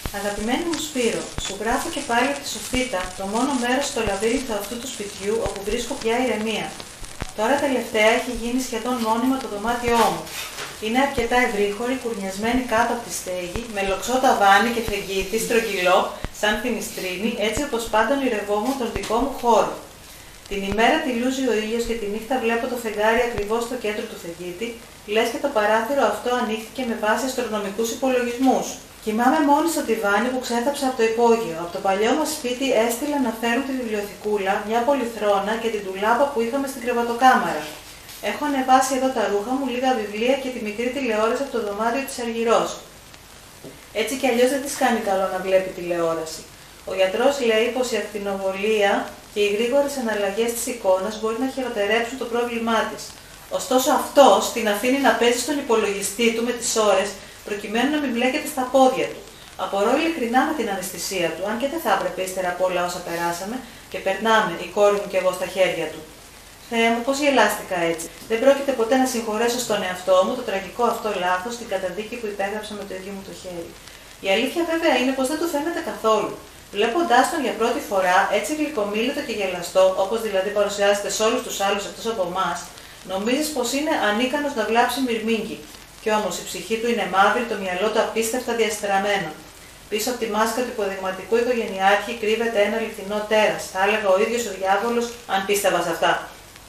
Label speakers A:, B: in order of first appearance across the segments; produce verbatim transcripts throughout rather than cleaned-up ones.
A: Αγαπημένη μου Σπύρο, σου γράφω και πάλι από τη Σοφίτα, το μόνο μέρος στο λαβύρινθο αυτού του σπιτιού όπου βρίσκω πια ηρεμία. Τώρα τελευταία έχει γίνει σχεδόν μόνιμα το δωμάτιό μου. Είναι αρκετά ευρύχωρη, κουρνιασμένη κάτω από τη στέγη, με λοξό ταβάνι και φεγγίτη στρογγυλό, σαν φινιστρίνη, έτσι όπως πάντα ονειρευόμουν τον δικό μου χώρο. Την ημέρα τυλούζει ο ήλιος και τη νύχτα βλέπω το φεγγάρι ακριβώς στο κέντρο του φεγγίτη, λες και το παράθυρο αυτό ανοίχθηκε με βάση αστρονομικούς υπολογισμούς. Κοιμάμαι μόνη στο τιβάνι που ξέθαψα από το υπόγειο. Από το παλιό μας σπίτι έστειλα να φέρουν τη βιβλιοθηκούλα, μια πολυθρόνα και την τουλάπα που είχαμε στην κρεβατοκάμαρα. Έχω ανεβάσει εδώ τα ρούχα μου, λίγα βιβλία και τη μικρή τηλεόραση από το δωμάτιο της Αργυρός. Έτσι κι αλλιώς δεν της κάνει καλό να βλέπει τηλεόραση. Ο γιατρός λέει πως η ακτινοβολία και οι γρήγορες αναλλαγές της εικόνας μπορεί να χειροτερέψουν το πρόβλημά της. Ωστόσο αυτός την αφήνει να παίζει στον υπολογιστή του με τις ώρες, προκειμένου να μην μπλέκεται στα πόδια του. Απορώ ειλικρινά με την αναισθησία του, αν και δεν θα έπρεπε ύστερα από όλα όσα περάσαμε και περνάμε, η κόρη μου και εγώ στα χέρια του. Θεέ μου, πώς γελάστηκα έτσι. Δεν πρόκειται ποτέ να συγχωρέσω στον εαυτό μου το τραγικό αυτό λάθος στην καταδίκη που υπέγραψα με το ίδιο μου το χέρι. Η αλήθεια βέβαια είναι πως δεν του φαίνεται καθόλου. Βλέποντάς τον για πρώτη φορά, έτσι γλυκομίλητο και γελαστό, όπως δηλαδή παρουσιάζεται σε όλους τους άλλους εκτός από εμάς, νομίζεις πως είναι ανίκανος να βλάψει μυρμήγκι. Κι όμως η ψυχή του είναι μαύρη, το μυαλό του απίστευτα διαστραμμένο. Πίσω από τη μάσκα του υποδειγματικού οικογενειάρχη κρύβεται ένα αληθινό τέρας, θα έλεγα ο ίδιος ο διάβολος, αν πίστευα σε αυτά.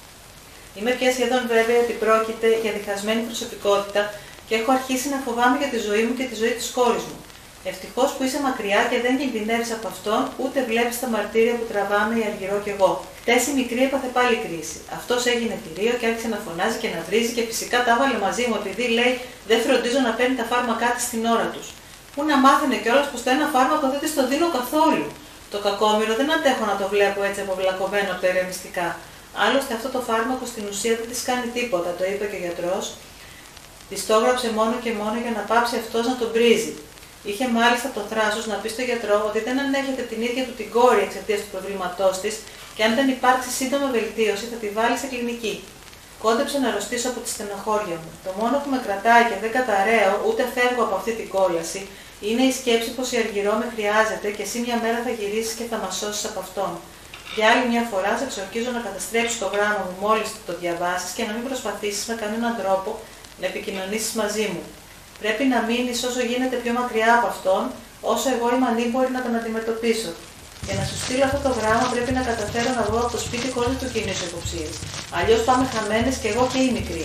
A: Είμαι πια σχεδόν βέβαιη ότι πρόκειται για διχασμένη προσωπικότητα και έχω αρχίσει να φοβάμαι για τη ζωή μου και τη ζωή της κόρης μου. Ευτυχώς που είσαι μακριά και δεν κινδυνεύεις από αυτόν, ούτε βλέπεις τα μαρτύρια που τραβάμε η Αργυρό κι εγώ. Χτες η μικρή έπαθε πάλι κρίση. Αυτός έγινε θηρίο και άρχισε να φωνάζει και να βρίζει και φυσικά τα έβαλε μαζί μου επειδή λέει δεν φροντίζω να παίρνει τα φάρμακά της στην ώρα τους. Πού να μάθαινε κιόλας πως το ένα φάρμακο δεν της το δίνω καθόλου. Το κακόμοιρο δεν αντέχω να το βλέπω έτσι αποβλακωμένο από τα ηρεμιστικά. Άλλωστε αυτό το φάρμακο στην ουσία δεν της κάνει τίποτα, το είπε και ο γιατρός. Της το έγραψε μόνο και μόνο για να πάψει αυτός να τον πρίζει. Είχε μάλιστα το θράσος να πει στον γιατρό ότι δεν ανέχεται την ίδια του την κόρη εξαιτίας του προβλήματός της και αν δεν υπάρξει σύντομα βελτίωση θα τη βάλει σε κλινική. Κόντεψε να αρρωστήσω από τη στενοχώρια μου. Το μόνο που με κρατάει και δεν καταραίω ούτε φεύγω από αυτή την κόλαση είναι η σκέψη πως η Αργυρό με χρειάζεται και εσύ μια μέρα θα γυρίσεις και θα μας σώσεις από αυτόν. Για άλλη μια φορά σε εξορκίζω να καταστρέψεις το γράμμα μου μόλις το διαβάσεις και να μην προσπαθήσεις με κανέναν τρόπο να επικοινωνήσεις μαζί μου. Πρέπει να μείνεις όσο γίνεται πιο μακριά από αυτόν, όσο εγώ είμαι ανήμπορη να τον αντιμετωπίσω. Για να σου στείλω αυτό το γράμμα πρέπει να καταφέρω να βγω από το σπίτι χωρίς να του κινήσω υποψίες. Αλλιώς πάμε χαμένες και εγώ και η μικρή.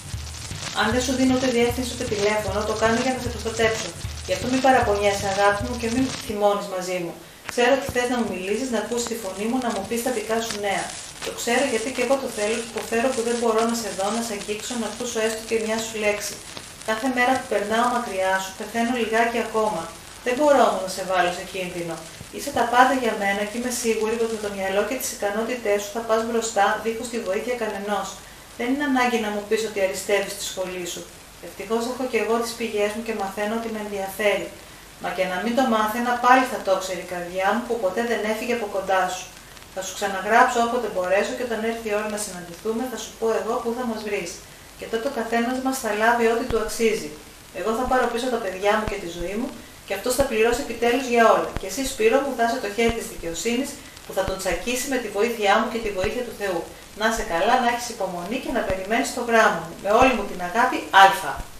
A: Αν δεν σου δίνω ούτε διεύθυνση ούτε τηλέφωνο, το κάνω για να σε προστατέψω. Γι' αυτό μην παραπονιέσαι, αγάπη μου, και μην θυμώνεις μαζί μου. Ξέρω ότι θες να μου μιλήσεις, να ακούσεις τη φωνή μου, να μου πεις τα δικά σου νέα. Το ξέρω γιατί και εγώ το θέλω και υποφέρω που δεν μπορώ να σε δω, να σε αγγίξω, να ακούσω έστω και μια σου λέξη. Κάθε μέρα που περνάω μακριά σου, πεθαίνω λιγάκι ακόμα. Δεν μπορώ όμως να σε βάλω σε κίνδυνο. Είσαι τα πάντα για μένα και είμαι σίγουρη πως με το μυαλό και τις ικανότητές σου θα πας μπροστά, δίχως τη βοήθεια κανενός. Δεν είναι ανάγκη να μου πεις ότι αριστεύεις στη σχολή σου. Ευτυχώς έχω και εγώ τις πηγές μου και μαθαίνω ότι με ενδιαφέρει. Μα και να μην το μάθαινα, πάλι θα το ξέρει η καρδιά μου που ποτέ δεν έφυγε από κοντά σου. Θα σου ξαναγράψω όποτε μπορέσω και όταν έρθει η ώρα να συναντηθούμε θα σου πω εγώ πού θα μας βρεις. Και τότε ο καθένας μας θα λάβει ό,τι του αξίζει. Εγώ θα πάρω πίσω τα παιδιά μου και τη ζωή μου και αυτός θα πληρώσει επιτέλους για όλα. Και εσύ, Σπύρο μου, θα είσαι το χέρι της δικαιοσύνης που θα τον τσακίσει με τη βοήθειά μου και τη βοήθεια του Θεού. Να είσαι καλά, να έχεις υπομονή και να περιμένεις το γράμμα μου. Με όλη μου την αγάπη, Α.